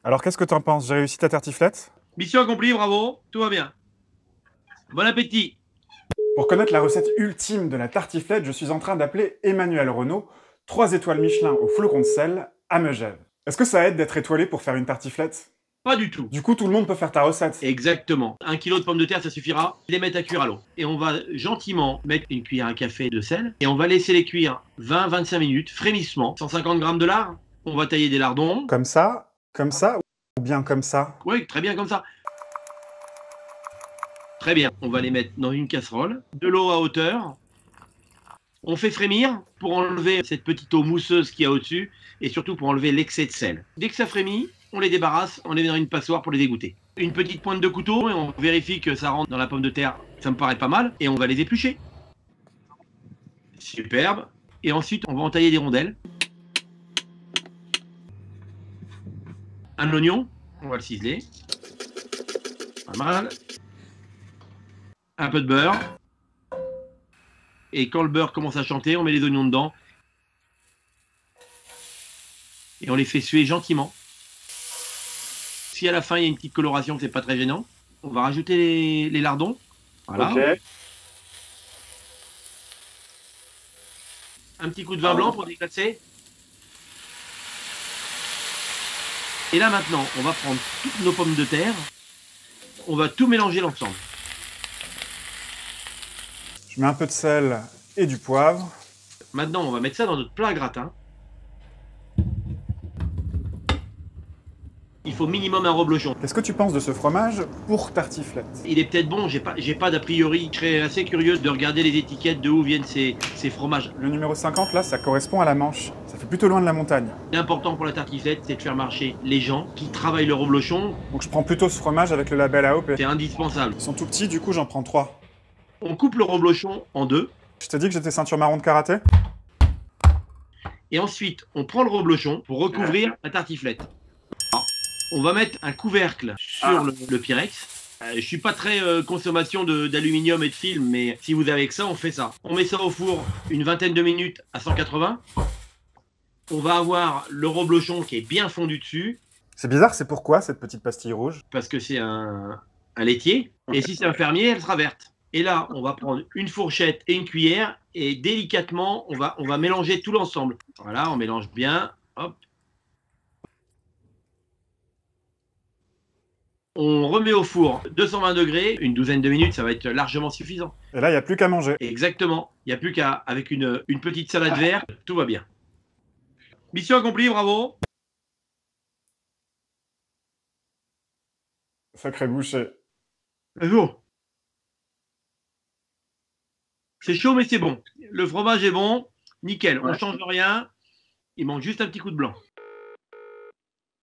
Alors, qu'est-ce que t'en penses? J'ai réussi ta tartiflette? Mission accomplie, bravo, tout va bien. Bon appétit. Pour connaître la recette ultime de la tartiflette, je suis en train d'appeler Emmanuel Renaud, 3 étoiles Michelin au flocon de sel, à Megève. Est-ce que ça aide d'être étoilé pour faire une tartiflette? Pas du tout. Du coup, tout le monde peut faire ta recette. Exactement. 1 kilo de pommes de terre, ça suffira. Les mettre à cuire à l'eau. Et on va gentiment mettre une cuillère à café de sel. Et on va laisser les cuire 20-25 minutes, frémissement. 150 grammes de lard. On va tailler des lardons. Comme ça, ou bien comme ça? Oui, très bien comme ça. Très bien. On va les mettre dans une casserole. De l'eau à hauteur. On fait frémir pour enlever cette petite eau mousseuse qu'il y a au-dessus. Et surtout pour enlever l'excès de sel. Dès que ça frémit, on les débarrasse, on les met dans une passoire pour les dégoûter. Une petite pointe de couteau et on vérifie que ça rentre dans la pomme de terre. Ça me paraît pas mal. Et on va les éplucher. Superbe. Et ensuite, on va en tailler des rondelles. Un oignon, on va le ciseler. Pas mal. Un peu de beurre. Et quand le beurre commence à chanter, on met les oignons dedans. Et on les fait suer gentiment. Si à la fin il y a une petite coloration, c'est pas très gênant. On va rajouter les lardons. Voilà. Ok. Un petit coup de vin blanc pour déglacer. Et là maintenant, on va prendre toutes nos pommes de terre. On va tout mélanger l'ensemble. Je mets un peu de sel et du poivre. Maintenant, on va mettre ça dans notre plat gratin. Il faut minimum un reblochon. Qu'est-ce que tu penses de ce fromage pour tartiflette? Il est peut-être bon, j'ai pas d'a priori. Je serais assez curieux de regarder les étiquettes de où viennent ces fromages. Le numéro 50, là, ça correspond à la Manche. Ça fait plutôt loin de la montagne. L'important pour la tartiflette, c'est de faire marcher les gens qui travaillent le reblochon. Donc je prends plutôt ce fromage avec le label AOP. C'est indispensable. Ils sont tout petits, du coup j'en prends 3. On coupe le reblochon en deux. Je t'ai dit que j'étais ceinture marron de karaté? Et ensuite, on prend le reblochon pour recouvrir la tartiflette. Alors, on va mettre un couvercle sur le Pyrex. Je suis pas très consommation d'aluminium et de film, mais si vous avez que ça, on fait ça. On met ça au four une vingtaine de minutes à 180. On va avoir le reblochon qui est bien fondu dessus, C'est bizarre, c'est pourquoi cette petite pastille rouge? parce que c'est un laitier. Et si c'est un fermier, elle sera verte. Et là, on va prendre une fourchette et une cuillère et délicatement, on va mélanger tout l'ensemble. Voilà, on mélange bien. Hop. On remet au four 220 degrés, une douzaine de minutes, ça va être largement suffisant. Et là, il n'y a plus qu'à manger. Exactement. Il n'y a plus qu'à, avec une petite salade verte, tout va bien. Mission accomplie, bravo. Sacré boucher. Bonjour. C'est chaud, mais c'est bon. Le fromage est bon. Nickel. On change rien. Il manque juste un petit coup de blanc.